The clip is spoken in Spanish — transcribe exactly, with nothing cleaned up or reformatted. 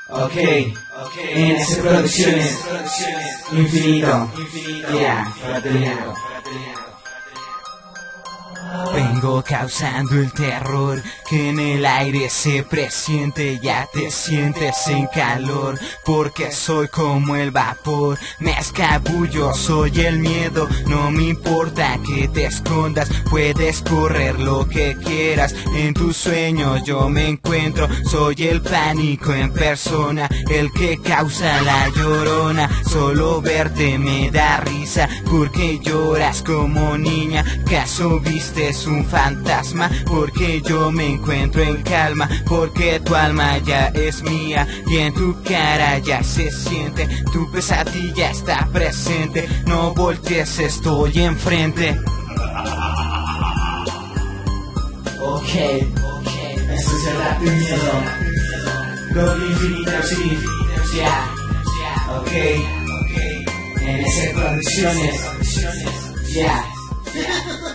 Ok, en S Producciones, infinito, ya, fraternidad. Vengo causando el terror que en el aire se presiente, ya te sientes en calor, porque soy como el vapor, me escabullo, soy el miedo, no me importa que te escondas, puedes correr lo que quieras, en tus sueños yo me encuentro, soy el pánico en persona, el que causa la llorona, solo verte me da risa, porque lloras como niña, ¿caso viste? Es un fantasma, porque yo me encuentro en calma, porque tu alma ya es mía y en tu cara ya se siente, tu pesadilla está presente, no voltees, estoy enfrente. Ok, eso será tu miedo, lo infinito sí, ya, ok, en S Producciones, ya.